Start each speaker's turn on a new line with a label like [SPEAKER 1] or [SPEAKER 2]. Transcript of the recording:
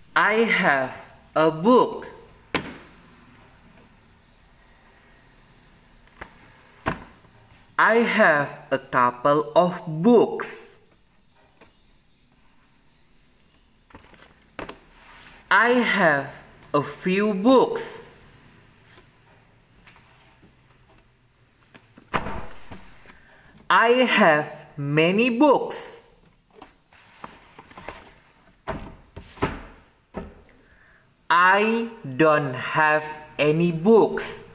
[SPEAKER 1] I have a book. I have a couple of books. I have a few books. I have many books. I don't have any books.